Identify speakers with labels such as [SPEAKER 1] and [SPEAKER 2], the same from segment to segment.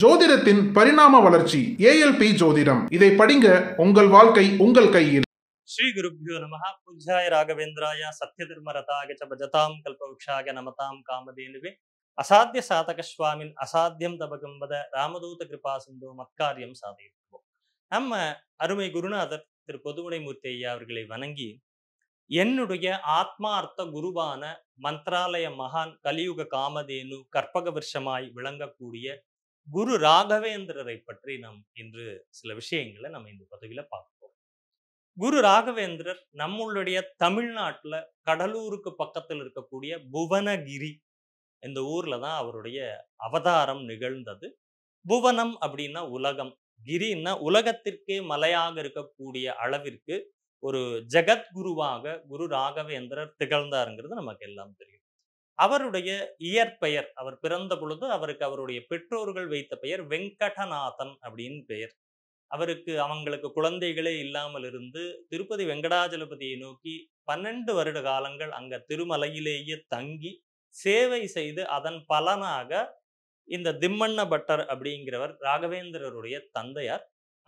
[SPEAKER 1] ஜோதிடத்தின் பரிணாம வளர்ச்சி ஏஎல்பி ஜோதிடம். இதை படிங்க, உங்கள் வாழ்க்கை உங்கள் கையில்.
[SPEAKER 2] ஸ்ரீ குருப்யோ நமஹ. பூஜ்யாய ராகவேந்திராய சத்யதர்மரதாய ச பஜதாம் கல்பவృక్షாய நமதாம் காமதேனுவே அசாத்திய சாதக ஸ்வாமின் அசாத்தியம் தபகம்பத ராமதூத கிருபா சிந்தோ மத்காரியம் சாதிப்போம். நம்ம அருமை குருநாதர் திரு பொதுவுடைமூர்த்தி ஐயா அவர்களை வணங்கி, என்னுடைய ஆத்மார்த்த குருவான மந்த்ராலய மகான் கலியுக காமதேனு கற்பக விருஷமாய் விளங்கக்கூடிய குரு ராகவேந்திரரை பற்றி நாம் இன்று சில விஷயங்களை நம்ம இந்த பதவியில பார்ப்போம். குரு ராகவேந்திரர் நம்மளுடைய தமிழ்நாட்டுல கடலூருக்கு பக்கத்தில் இருக்கக்கூடிய புவனகிரி இந்த ஊர்ல தான் அவருடைய அவதாரம் நிகழ்ந்தது. புவனம் அப்படின்னா உலகம், கிரின்னா உலகத்திற்கே மலையாக இருக்கக்கூடிய அளவிற்கு ஒரு ஜெகத்குருவாக குரு ராகவேந்திரர் திகழ்ந்தாருங்கிறது நமக்கு எல்லாம் தெரியும். அவருடைய இயற்பெயர், அவர் பிறந்த பொழுது அவருக்கு அவருடைய பெற்றோர்கள் வைத்த பெயர் வெங்கடநாதன் அப்படின்னு பெயர். அவங்களுக்கு குழந்தைகளே இல்லாமல் இருந்து திருப்பதி வெங்கடாஜலபதியை நோக்கி 12 வருட காலங்கள் அங்க திருமலையிலேயே தங்கி சேவை செய்து அதன் பலனாக இந்த திம்மண்ண பட்டர் அப்படிங்கிறவர் ராகவேந்திரருடைய தந்தையார்.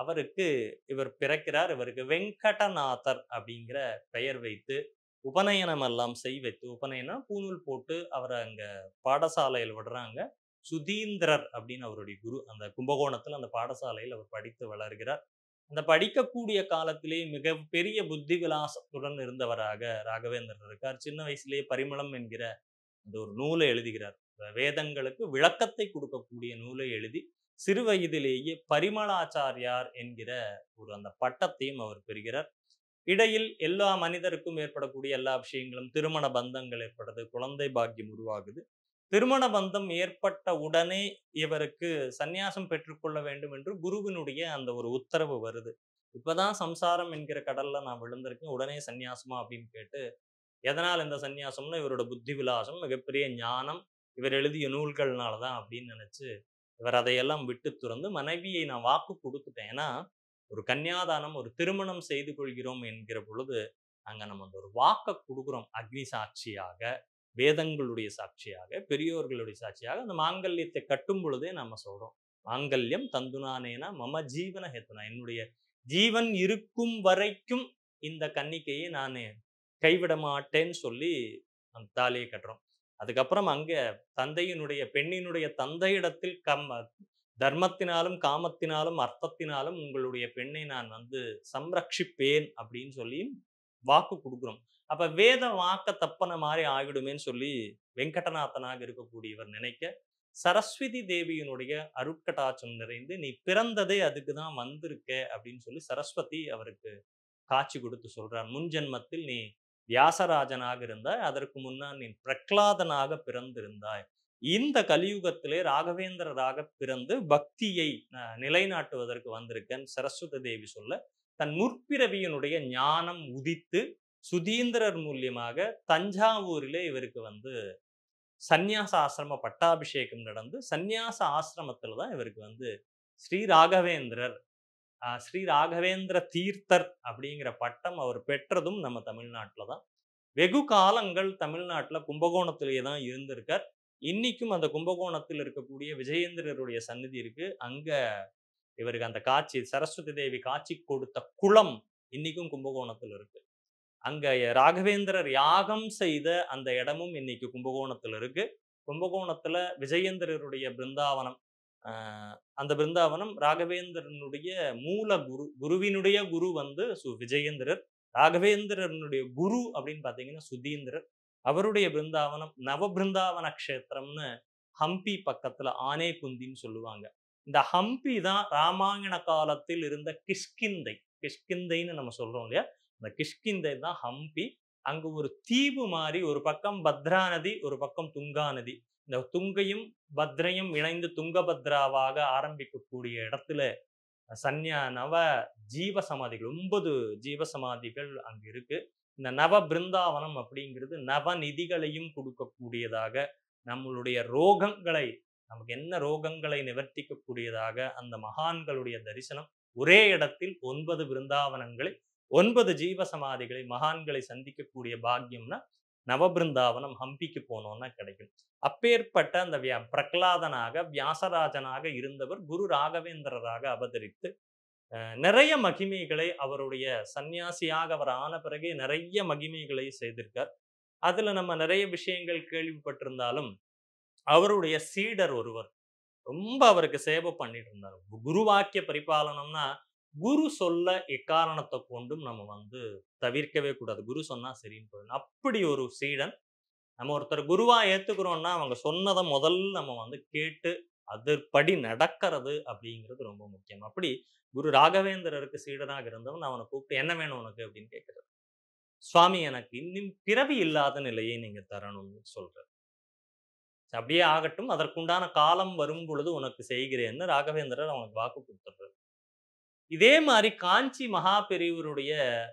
[SPEAKER 2] இவர் பிறக்கிறார். இவருக்கு வெங்கடநாதர் அப்படிங்கிற பெயர் வைத்து உபநயனம் எல்லாம் வைத்து, உபநயனம் பூநூல் போட்டு அவரை அங்க பாடசாலையில் விடுறாங்க. சுதீந்திரர் அப்படின்னு அவருடைய குரு. அந்த கும்பகோணத்துல அந்த பாடசாலையில் அவர் படித்து வளர்கிறார். அந்த படிக்கக்கூடிய காலத்திலே மிக பெரிய புத்தி விலாசத்துடன் இருந்தவராக ராகவேந்திரர் இருக்கார். சின்ன வயசுலேயே பரிமளம் என்கிற அந்த ஒரு நூலை எழுதுகிறார். வேதங்களுக்கு விளக்கத்தை கொடுக்கக்கூடிய நூலை எழுதி சிறு வயதிலேயே பரிமளாச்சாரியார் என்கிற அந்த பட்டத்தையும் அவர் பெறுகிறார். இடையில் எல்லா மனிதருக்கும் ஏற்படக்கூடிய எல்லா விஷயங்களும், திருமண பந்தங்கள் ஏற்படுது, குழந்தை பாக்கியம் உருவாகுது. திருமண பந்தம் ஏற்பட்ட உடனே இவருக்கு சந்நியாசம் பெற்றுக்கொள்ள வேண்டும் என்று குருவினுடைய அந்த ஒரு உத்தரவு வருது. இப்பதான் சம்சாரம் என்கிற கடல்ல நான் விழுந்திருக்கேன், உடனே சந்நியாசமா அப்படின்னு கேட்டு, எதனால் இந்த சந்நியாசம்னு இவரோட புத்தி விலாசம், மிகப்பெரிய ஞானம், இவர் எழுதிய நூல்கள்னாலதான் அப்படின்னு நினைச்சு இவர் அதையெல்லாம் விட்டு துறந்து, மனைவியை நான் வாக்கு கொடுத்துட்டேன், ஏன்னா ஒரு கன்னியாதானம், ஒரு திருமணம் செய்து கொள்கிறோம் என்கிற பொழுது அங்க நம்ம ஒரு வாக்கை கொடுக்குறோம். அக்னி சாட்சியாக, வேதங்களுடைய சாட்சியாக, பெரியோர்களுடைய சாட்சியாக அந்த மாங்கல்யத்தை கட்டும் பொழுதே நம்ம சொல்றோம், மாங்கல்யம் தந்துனானேனா மம ஜீவன ஹேத்துனா, என்னுடைய ஜீவன் இருக்கும் வரைக்கும் இந்த கன்னிக்கையை நான் கைவிட மாட்டேன்னு சொல்லி அந்த தாலியை கட்டுறோம். அதுக்கப்புறம் அங்க பெண்ணினுடைய தந்தையிடத்தில் தர்மத்தினாலும் காமத்தினாலும் அர்த்தத்தினாலும் உங்களுடைய பெண்ணை நான் சம்ரட்சிப்பேன் அப்படின்னு சொல்லி வாக்கு கொடுக்குறோம். அப்ப வேத வாக்க தப்பன மாதிரி ஆகிடுமேன்னு சொல்லி வெங்கடநாதனாக இருக்கக்கூடியவர் நினைக்க, சரஸ்வதி தேவியினுடைய அருட்கட்டாட்சம் நிறைந்து, நீ பிறந்ததே அதுக்குதான் வந்திருக்க அப்படின்னு சொல்லி சரஸ்வதி அவருக்கு காட்சி கொடுத்து சொல்றார். முன் ஜென்மத்தில் நீ வியாசராஜனாக இருந்தாய், அதற்கு முன்னால் நீ பிரகலாதனாக பிறந்திருந்தாய். இந்த கலியுகத்திலே ராகவேந்திரராக பிறந்து பக்தியை நிலைநாட்டுவதற்கு வந்திருக்கேன் சரஸ்வதி தேவி சொல்ல, தன் முற்பிறவியினுடைய ஞானம் உதித்து சுதீந்திரர் மூலியமாக தஞ்சாவூரிலே இவருக்கு சந்நியாச ஆசிரம பட்டாபிஷேகம் நடந்து, சந்நியாச ஆசிரமத்துல தான் இவருக்கு ஸ்ரீ ராகவேந்திர தீர்த்தர் அப்படிங்கிற பட்டம் அவர் பெற்றதும் நம்ம தமிழ்நாட்டில தான். வெகு காலங்கள் தமிழ்நாட்டுல கும்பகோணத்திலேயே தான் இருந்திருக்கார். இன்னைக்கும் அந்த கும்பகோணத்தில் இருக்கக்கூடிய விஜயேந்திரருடைய சந்நிதி இருக்கு. அங்க இவருக்கு அந்த காட்சி, சரஸ்வதி தேவி காட்சி கொடுத்த குளம் இன்னைக்கும் கும்பகோணத்தில் இருக்கு. அங்க ராகவேந்திரர் யாகம் செய்த அந்த இடமும் இன்னைக்கு கும்பகோணத்தில் இருக்கு. கும்பகோணத்துல விஜயேந்திரருடைய பிருந்தாவனம், அந்த பிருந்தாவனம் ராகவேந்திரனுடைய மூல குருவினுடைய குரு விஜயேந்திரர். ராகவேந்திரனுடைய குரு அப்படின்னு பாத்தீங்கன்னா சுதீந்திரர். அவருடைய பிருந்தாவனம் நவபிருந்தாவன கஷேத்திரம்னு ஹம்பி பக்கத்துல ஆனேகுந்தின்னு சொல்லுவாங்க. இந்த ஹம்பி தான் ராமாயண காலத்தில் இருந்த கிஷ்கிந்தைன்னு நம்ம சொல்றோம் இல்லையா, இந்த கிஷ்கிந்தை தான் ஹம்பி. அங்கு ஒரு தீவு மாதிரி, ஒரு பக்கம் பத்ரா நதி, ஒரு பக்கம் துங்கா நதி. இந்த துங்கையும் பத்ரையும் இணைந்து துங்கபத்ராவாக ஆரம்பிக்கக்கூடிய இடத்துல நவ ஜீவசமாதிகள், 9 ஜீவசமாதிகள் அங்கு இருக்கு. இந்த நவ பிருந்தாவனம் அப்படிங்கிறது நவநிதிகளையும் கொடுக்கக்கூடியதாக, நம்மளுடைய ரோகங்களை, நமக்கு என்ன ரோகங்களை நிவர்த்திக்கக்கூடியதாக அந்த மகான்களுடைய தரிசனம். ஒரே இடத்தில் 9 பிருந்தாவனங்களை, 9 ஜீவசமாதிகளை, மகான்களை சந்திக்கக்கூடிய பாக்கியம்னா நவபிருந்தாவனம் ஹம்பிக்கு போனோம்னா கிடைக்கும். அப்பேற்பட்ட அந்த பிரகலாதனாக வியாசராஜனாக இருந்தவர் குரு ராகவேந்திரராக அவதரித்து நிறைய மகிமைகளை அவருடைய சந்நியாசியாக அவர் ஆன பிறகு நிறைய மகிமைகளை செய்திருக்கார். அதுல நம்ம நிறைய விஷயங்கள் கேள்விப்பட்டிருந்தாலும் அவருடைய சீடர் ஒருவர் ரொம்ப அவருக்கு சேவை பண்ணிட்டு இருந்தார். குருவாக்கிய பரிபாலனம்னா குரு சொல்ல எக்காரணத்தை கொண்டும் நம்ம தவிர்க்கவே கூடாது. குரு சொன்னா சரின்னு போயிடணும். அப்படி ஒரு சீடன் நம்ம ஒருத்தர் குருவா ஏத்துக்கிறோம்னா அவங்க சொன்னதை முதல்ல நம்ம கேட்டு அதற்படி நடக்கிறது அப்படிங்கிறது ரொம்ப முக்கியம். அப்படி குரு ராகவேந்திரருக்கு சீடனாக இருந்தவன் அவனை கூப்பிட்டு என்ன வேணும் உனக்கு அப்படின்னு கேட்கிறார். சுவாமி எனக்கு இன்னும் பிறவி இல்லாத நிலையை நீங்க தரணும்னு சொல்றார். அப்படியே ஆகட்டும், அதற்குண்டான காலம் வரும் பொழுது உனக்கு செய்கிறேன்னு ராகவேந்திரர் அவனுக்கு வாக்கு கொடுத்துறாரு. இதே மாதிரி காஞ்சி மகா பெரியவருடைய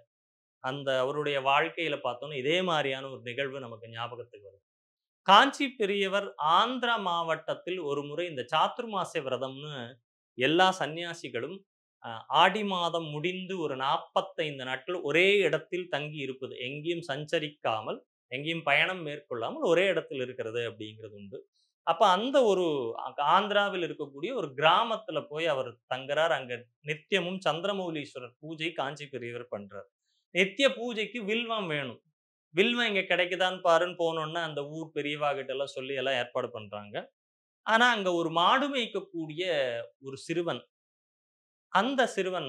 [SPEAKER 2] அவருடைய வாழ்க்கையில பார்த்தோம்னா இதே மாதிரியான ஒரு நிகழ்வு நமக்கு ஞாபகத்துக்கு வருது. காஞ்சி பெரியவர் ஆந்திர மாவட்டத்தில் ஒரு முறை இந்த சாத்துர்மாச விரதம்னு எல்லா சன்னியாசிகளும் ஆடி மாதம் முடிந்து ஒரு 45 நாட்கள் ஒரே இடத்தில் தங்கி இருப்பது, எங்கேயும் சஞ்சரிக்காமல் எங்கேயும் பயணம் மேற்கொள்ளாமல் ஒரே இடத்தில் இருக்கிறது அப்படிங்கிறது உண்டு. அப்ப அந்த ஒரு ஆந்திராவில் இருக்கக்கூடிய ஒரு கிராமத்துல போய் அவர் தங்குறார். அங்க நித்தியமும் சந்திரமௌலீஸ்வரர் பூஜை காஞ்சி பெரியவர் பண்றார். நித்திய பூஜைக்கு வில்வம் வேணும். வில்வம் இங்க கிடைக்குதான்னு பாருன்னு போனோன்னா அந்த ஊர் பெரியவா கிட்ட எல்லாம் சொல்லி எல்லாம் ஏற்பாடு பண்றாங்க. ஆனா அங்க ஒரு மாடு மேய்க்கக்கூடிய ஒரு சிறுவன், அந்த சிறுவன்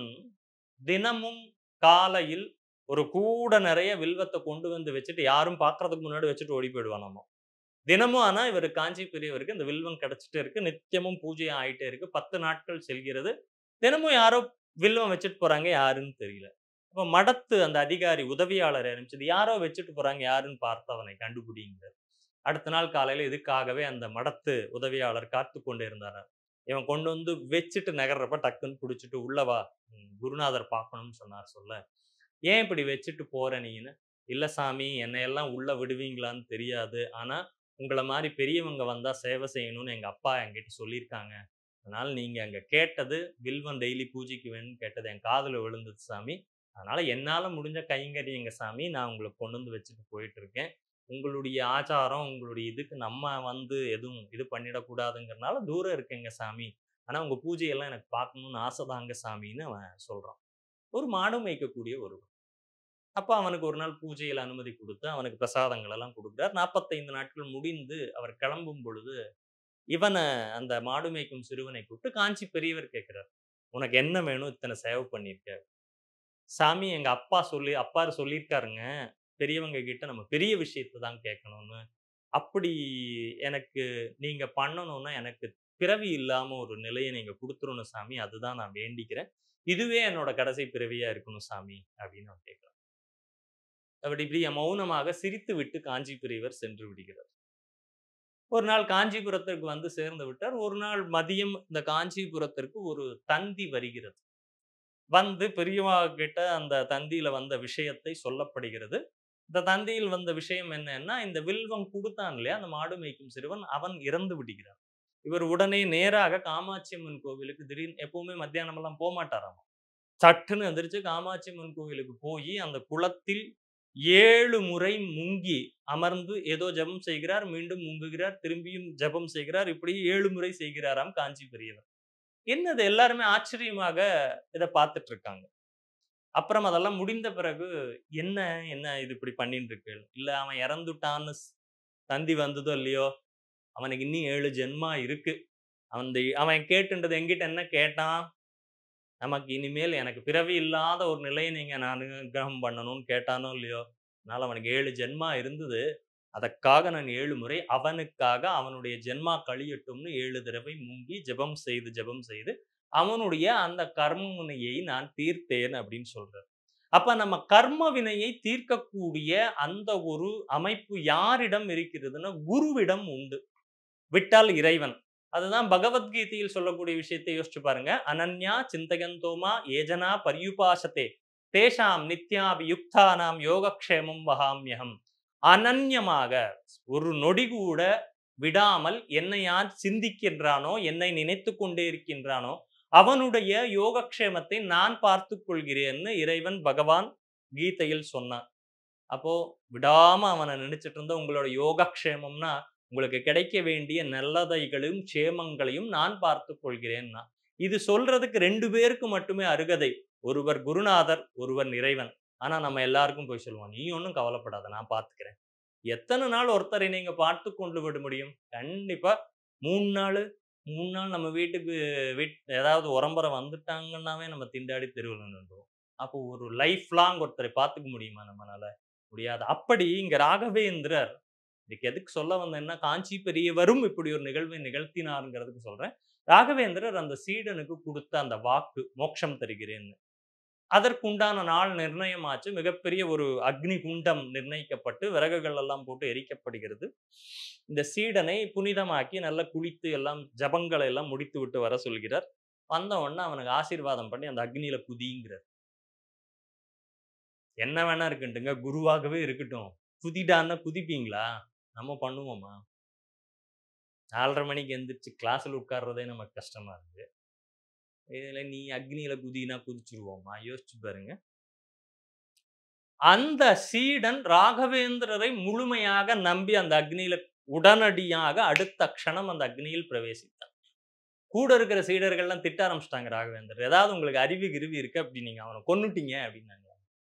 [SPEAKER 2] தினமும் காலையில் ஒரு கூட நிறைய வில்வத்தை கொண்டு வந்து வச்சுட்டு யாரும் பார்க்கறதுக்கு முன்னாடி வச்சுட்டு ஓடி போயிடுவான். நம்ம தினமும் ஆனா இவர் காஞ்சி பெரியவருக்கு இந்த வில்வம் கிடைச்சிட்டே இருக்கு. நித்தியமும் பூஜை ஆயிட்டே இருக்கு. 10 நாட்கள் செல்கிறது. தினமும் யாரோ வில்வம் வச்சுட்டு போறாங்க, யாருன்னு தெரியல. அப்ப மடத்து அந்த அதிகாரி உதவியாளர் ஆரம்பிச்சது, யாரோ வச்சுட்டு போறாங்க, யாருன்னு பார்த்து அவனை கண்டுபிடிங்கிறார். அடுத்த நாள் காலையில இதுக்காகவே அந்த மடத்து உதவியாளர் காத்து கொண்டே இருந்தார். இவன் கொண்டு வந்து வச்சுட்டு நகர்றப்ப டக்குன்னு பிடிச்சிட்டு உள்ளவா, குருநாதர் பார்க்கணும்னு சொன்னார். சொல்ல ஏன் இப்படி வச்சுட்டு போற நீன்னு, இல்ல சாமி என்னையெல்லாம் உள்ள விடுவீங்களான்னு தெரியாது, ஆனா உங்களை மாதிரி பெரியவங்க வந்தா சேவை செய்யணும்னு எங்க அப்பா என்கிட்ட சொல்லியிருக்காங்க. அதனால நீங்க அங்க கேட்டது வில்வம் டெய்லி பூஜைக்கு வேணும்னு கேட்டது என் காதுல விழுந்தது சாமி. அதனால என்னால முடிஞ்ச கைங்கரியங்க சாமி, நான் உங்களுக்கு கொண்டு வந்து வச்சுட்டு போயிட்டு இருக்கேன். உங்களுடைய ஆச்சாரம் உங்களுடைய இதுக்கு நம்ம எதுவும் இது பண்ணிடக்கூடாதுங்கிறனால தூரம் இருக்குங்க சாமி. ஆனா உங்க பூஜையெல்லாம் எனக்கு பார்க்கணும்னு ஆசைதாங்க சாமின்னு அவன் சொல்றான். ஒரு மாடு மேய்க்கக்கூடிய ஒருவன். அப்ப அவனுக்கு ஒரு நாள் பூஜையில் அனுமதி கொடுத்து அவனுக்கு பிரசாதங்கள் எல்லாம் கொடுக்குறார். 45 நாட்கள் முடிந்து அவர் கிளம்பும் பொழுது இவனை அந்த மாடு மேய்க்கும் சிறுவனை கூப்பிட்டு காஞ்சி பெரியவர் கேட்கிறார், உனக்கு என்ன வேணும், இத்தனை சேவை பண்ணியிருக்க? சாமி எங்க அப்பா சொல்லியிருக்காருங்க, பெரியவங்க கிட்ட நம்ம பெரிய விஷயத்தை தான் கேட்கணும்னு. அப்படி எனக்கு நீங்க பண்ணணும்னா எனக்கு பிறவி இல்லாம ஒரு நிலையை நீங்க கொடுத்துடணும் சாமி, அதுதான் நான் வேண்டிக்கிறேன். இதுவே என்னோட கடைசி பிறவியா இருக்கணும் சாமி அப்படின்னு அவன் கேட்கிறான். அப்படி இப்படி மௌனமாக சிரித்து விட்டு காஞ்சி பெரியவர் சென்று விடுகிறார். ஒரு நாள் காஞ்சிபுரத்திற்கு சேர்ந்து விட்டார். ஒரு நாள் மதியம் இந்த காஞ்சிபுரத்திற்கு ஒரு தந்தி வருகிறது. பெரியவா கிட்ட அந்த தந்தியில வந்த விஷயத்தை சொல்லப்படுகிறது. இந்த தந்தியில் வந்த விஷயம் என்னன்னா, இந்த வில்வம் கொடுத்தான் இல்லையா அந்த மாடு மேய்க்கும் சிறுவன், அவன் இறந்து விடுகிறான். இவர் உடனே நேராக காமாட்சி அம்மன் கோவிலுக்கு, திடீர்னு எப்பவுமே மத்தியானம் எல்லாம் போக மாட்டாராம், சட்டுன்னு எந்திரிச்சு காமாட்சி அம்மன் கோவிலுக்கு போய் அந்த குளத்தில் 7 முறை முங்கி அமர்ந்து ஏதோ ஜபம் செய்கிறார். மீண்டும் முங்குகிறார், திரும்பியும் ஜபம் செய்கிறார். இப்படி 7 முறை செய்கிறாராம் காஞ்சி பெரியவர். என்னது எல்லாருமே ஆச்சரியமாக இதை பார்த்துட்டு இருக்காங்க. அப்புறம் அதெல்லாம் முடிந்த பிறகு என்ன என்ன இது இப்படி பண்ணிட்டு இருக்கு, இல்ல அவன் இறந்துட்டான்னு தந்தி வந்ததோ இல்லையோ, அவனுக்கு இன்னும் 7 ஜென்மா இருக்கு. அவன் கேட்டுன்றது என்கிட்ட என்ன கேட்டான், நமக்கு இனிமேல் எனக்கு பிறவி இல்லாத ஒரு நிலையை நீங்க நான் அனுகிரகம் பண்ணணும்னு கேட்டானோ இல்லையோ, அதனால அவனுக்கு 7 ஜென்மா இருந்தது. அதற்காக நான் 7 முறை அவனுக்காக அவனுடைய ஜென்மா கழியட்டும்னு 7 தடவை முங்கி ஜெபம் செய்து அவனுடைய அந்த கர்ம வினையை நான் தீர்த்தேன் அப்படின்னு சொல்றார். அப்ப நம்ம கர்ம வினையை தீர்க்கக்கூடிய அந்த ஒரு அமைப்பு யாரிடம் இருக்கிறதுன்னா குருவிடம் உண்டு. விட்டால் இறைவன். அதுதான் பகவத்கீதையில் சொல்லக்கூடிய விஷயத்தை யோசிச்சு பாருங்க. அனன்யா சிந்தகந்தோமா ஏஜனா பரியுபாசத்தே தேஷாம் நித்யாபியுக்தானாம் யோகக்ஷேமம் வகாமியகம். அனன்யமாக ஒரு நொடி கூட விடாமல் என்னை யார் சிந்திக்கின்றானோ, என்னை நினைத்து கொண்டே இருக்கின்றானோ, அவனுடைய யோகக்ஷேமத்தை நான் பார்த்து கொள்கிறேன்னு இறைவன் பகவான் கீதையில் சொன்னான். அப்போ விடாம அவனை நினைச்சிட்டு இருந்தா உங்களோட யோகக்ஷேமம்னா உங்களுக்கு கிடைக்க வேண்டிய நல்லதைகளையும் க்ஷேமங்களையும் நான் பார்த்துக் கொள்கிறேன்னா. இது சொல்றதுக்கு 2 பேருக்கு மட்டுமே அருகதை. ஒருவர் குருநாதர், ஒருவர் இறைவன். ஆனா நம்ம எல்லாருக்கும் போய் சொல்லுவோம், நீ ஒன்றும் கவலைப்படாத, நான் பார்த்துக்கிறேன். எத்தனை நாள் ஒருத்தரை நீங்க பார்த்து கொண்டு விட முடியும்? கண்டிப்பா 3 நாள் 3 நாள் நம்ம வீட்டுக்கு ஏதாவது உறம்பறை வந்துட்டாங்கன்னாவே நம்ம திண்டாடி தெருவில் நின்றுவோம். அப்போ ஒரு லைஃப் லாங் ஒருத்தரை பார்த்துக்க முடியுமா நம்மளால? முடியாது. அப்படி இங்க ராகவேந்திரர், இதுக்கு எதுக்கு சொல்ல வந்தேன்னா, காஞ்சி பெரியவரும் இப்படி ஒரு நிகழ்வை நிகழ்த்தினாருங்கிறதுக்கு சொல்றேன். ராகவேந்திரர் அந்த சீடனுக்கு கொடுத்த அந்த வாக்கு, மோட்சம் தருகிறேன்னு. அதற்குண்டான நாள் நிர்ணயமாச்சு. மிகப்பெரிய ஒரு அக்னி குண்டம் நிர்ணயிக்கப்பட்டு விறகுகள் எல்லாம் போட்டு எரிக்கப்படுகிறது. இந்த சீடனை புனிதமாக்கி நல்லா குளித்து எல்லாம் ஜபங்களை எல்லாம் முடித்து விட்டு வர சொல்கிறார். வந்த உடனே அவனுக்கு ஆசீர்வாதம் பண்ணி அந்த அக்னியில குதிங்கிறார். என்ன வேணா இருக்கட்டுங்க, குருவாகவே இருக்கட்டும். குதிடான்னா குதிப்பீங்களா? நம்ம பண்ணுவோமா? 4:30 மணிக்கு எந்திரிச்சு கிளாஸ்ல உட்கார்றதே நமக்கு கஷ்டமா இருக்கு. இதுல நீ அக்னியில குதினா குதிச்சிருவோமா? யோசிச்சு பாருங்க. அந்த சீடன் ராகவேந்திரரை முழுமையாக நம்பி அந்த அக்னியில உடனடியாக அடுத்த க்ஷணம் அந்த அக்னியில் பிரவேசித்தார். கூட இருக்கிற சீடர்கள்லாம் திட்ட ஆரம்பிச்சிட்டாங்க ராகவேந்தர். ஏதாவது உங்களுக்கு அறிவு கிருவி இருக்கு, அப்படி நீங்க அவனை கொன்னுட்டீங்க அப்படின்னாங்க.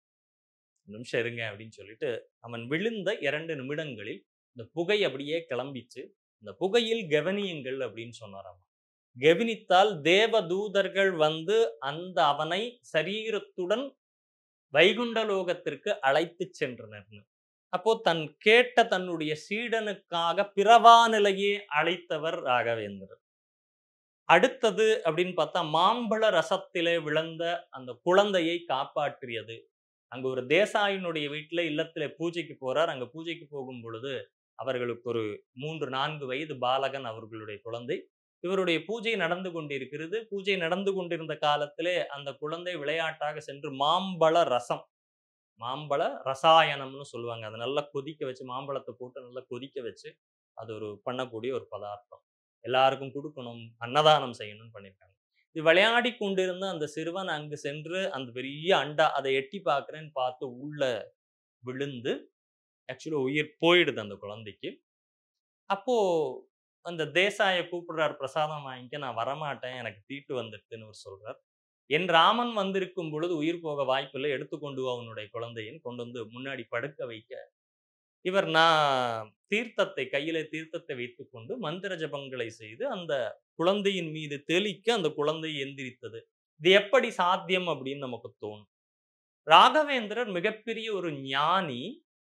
[SPEAKER 2] நிமிஷம் இருங்க அப்படின்னு சொல்லிட்டு அவன் விழுந்த 2 நிமிடங்களில் இந்த புகை அப்படியே கிளம்பிச்சு. இந்த புகையில் கவனியுங்கள் அப்படின்னு சொன்னாராம். கவனித்தால் தேவ தூதர்கள் வந்து அந்த அவனை சரீரத்துடன் வைகுண்ட லோகத்திற்கு அழைத்து சென்றனர். அப்போ கேட்ட தன்னுடைய சீடனுக்காக பிறவா நிலையே அழைத்தவர் ராகவேந்திரர். அடுத்தது அப்படின்னு பார்த்தா, மாம்பழ ரசத்திலே விழுந்த அந்த குழந்தையை காப்பாற்றியது. அங்க ஒரு தேசாயினுடைய வீட்டுல இல்லத்துல பூஜைக்கு போறார். அங்க பூஜைக்கு போகும் பொழுது அவர்களுக்கு ஒரு 3-4 வயது பாலகன் அவர்களுடைய குழந்தை. இவருடைய பூஜை நடந்து கொண்டிருக்கிறது. பூஜை நடந்து கொண்டிருந்த காலத்திலே அந்த குழந்தை விளையாட்டாக சென்று மாம்பழ ரசம், மாம்பழ ரசாயனம்னு சொல்லுவாங்க, அதை நல்லா கொதிக்க வச்சு, மாம்பழத்தை போட்டு நல்லா கொதிக்க வச்சு அது ஒரு பண்ணக்கூடிய ஒரு பதார்த்தம். எல்லாருக்கும் கொடுக்கணும், அன்னதானம் செய்யணும்னு பண்ணியிருக்காங்க. இது விளையாடி கொண்டிருந்த அந்த சிறுவன் அங்கு சென்று அந்த பெரிய அண்டா அதை எட்டி பார்க்கிறேன்னு பார்த்து உள்ள விழுந்து ஆக்சுவலி உயிர் போயிடுது அந்த குழந்தைக்கு. அப்போ அந்த தேசாயை கூப்பிடுறார், பிரசாதம் வாங்கிக்க. நான் வரமாட்டேன், எனக்கு தீட்டு வந்துடுதுன்னு அவர் சொல்றார். என் ராமன் வந்திருக்கும் பொழுது உயிர் போக வாய்ப்பில்லை, எடுத்துக்கொண்டு அவனுடைய குழந்தையின் கொண்டு வந்து முன்னாடி படுக்க வைக்க, இவர் நான் தீர்த்தத்தை கையில தீர்த்தத்தை வைத்துக்கொண்டு மந்திர ஜபங்களை செய்து அந்த குழந்தையின் மீது தெளிக்க அந்த குழந்தை எந்திரித்தது. இது எப்படி சாத்தியம் அப்படின்னு நமக்கு தோணும். ராகவேந்திரர் மிகப்பெரிய ஒரு ஞானி.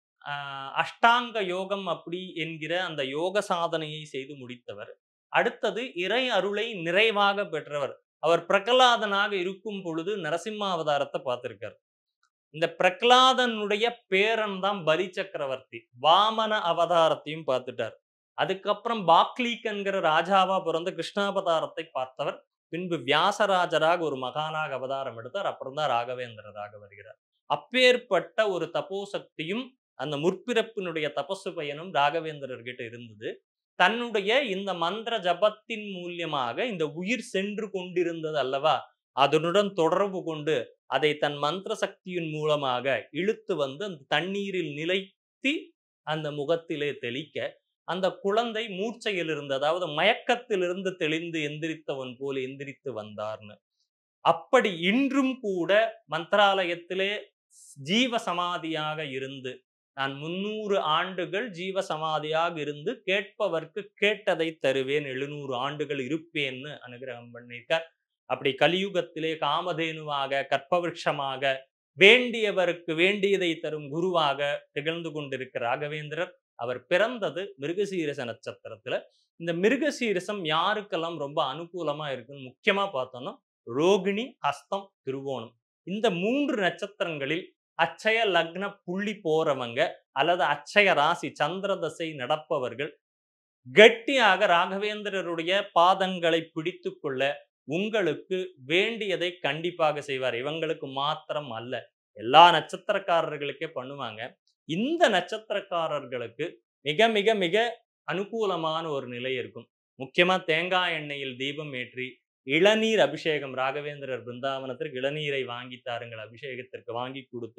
[SPEAKER 2] அஷ்டாங்க யோகம் அப்படி என்கிற அந்த யோக சாதனையை செய்து முடித்தவர். அடுத்தது இறை அருளை நிறைவாக பெற்றவர். அவர் பிரகலாதனாக இருக்கும் பொழுது நரசிம்ம அவதாரத்தை பார்த்திருக்கார். இந்த பிரகலாதனுடைய பேரன் தான் பலி சக்கரவர்த்தி. வாமன அவதாரத்தையும் பார்த்துட்டார். அதுக்கப்புறம் பாக்லீகன்கிற ராஜாவா பிறந்த கிருஷ்ணாவதாரத்தை பார்த்தவர். பின்பு வியாசராஜராக ஒரு மகானாக அவதாரம் எடுத்தார். அப்புறம் தான் ராகவேந்திரராக வருகிறார். அப்பேற்பட்ட ஒரு தபோசக்தியும் அந்த முற்பிறப்பினுடைய தபசு பயனும் ராகவேந்திரர்கிட்ட இருந்தது. தன்னுடைய இந்த மந்திர ஜபத்தின் மூலியமாக இந்த உயிர் சென்று கொண்டிருந்தது அல்லவா, அதனுடன் தொடர்பு கொண்டு அதை தன் மந்திர சக்தியின் மூலமாக இழுத்து வந்து அந்த தண்ணீரில் நிலைத்தி அந்த முகத்திலே தெளிக்க, அந்த குழந்தை மூர்ச்சையில் இருந்து, அதாவது மயக்கத்திலிருந்து தெளிந்து எந்திரித்தவன் போல் எந்திரித்து வந்தார்னு. அப்படி இன்றும் கூட மந்திராலயத்திலே ஜீவ சமாதியாக இருந்து, நான் 300 ஆண்டுகள் ஜீவ சமாதியாக இருந்து கேட்பவர்க்கு கேட்டதை தருவேன், 700 ஆண்டுகள் இருப்பேன்னு அனுகிரகம் பண்ணியிருக்கார். அப்படி கலியுகத்திலே காமதேனுவாக, கற்பவிருஷமாக, வேண்டியவருக்கு வேண்டியதை தரும் குருவாக திகழ்ந்து கொண்டிருக்கிற ராகவேந்திரர். அவர் பிறந்தது மிருகசீரிஷ நட்சத்திரத்துல. இந்த மிருகசீரிஷம் யாருக்கெல்லாம் ரொம்ப அனுகூலமா இருக்குன்னு முக்கியமா பார்த்தோம்னா, ரோகிணி, ஹஸ்தம், திருவோணம், இந்த 3 நட்சத்திரங்களில் அச்சய லக்ன புள்ளி போறவங்க அல்லது அச்சய ராசி சந்திர தசை நடப்பவர்கள் கெட்டியாக ராகவேந்திரருடைய பாதங்களை பிடித்து கொள்ள உங்களுக்கு வேண்டியதை கண்டிப்பாக செய்வார். இவங்களுக்கு மாத்திரம் அல்ல, எல்லா நட்சத்திரக்காரர்களுக்கே பண்ணுவாங்க. இந்த நட்சத்திரக்காரர்களுக்கு மிக மிக மிக அனுகூலமான ஒரு நிலை இருக்கும். முக்கியமா தேங்காய் எண்ணெயில் தீபம் ஏற்றி இளநீர் அபிஷேகம், ராகவேந்திரர் பிருந்தாவனத்திற்கு இளநீரை வாங்கி தாருங்கள், அபிஷேகத்திற்கு வாங்கி கொடுத்து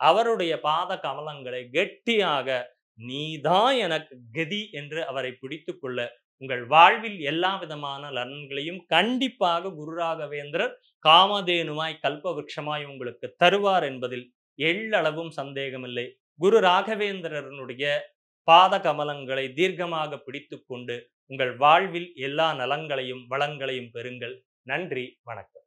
[SPEAKER 2] அவருடைய பாத கமலங்களை கெட்டியாக நீதான் எனக்கு கதி என்று அவரை பிடித்து கொள்ள உங்கள் வாழ்வில் எல்லா விதமான நலன்களையும் கண்டிப்பாக குரு ராகவேந்திரர் காமதேனுமாய் கல்பவருஷமாய் உங்களுக்கு தருவார் என்பதில் எள்ளளவும் சந்தேகமில்லை. குரு ராகவேந்திரனுடைய பாத கமலங்களை தீர்க்கமாக பிடித்து கொண்டு உங்கள் வாழ்வில் எல்லா நலங்களையும் வளங்களையும் பெறுங்கள். நன்றி, வணக்கம்.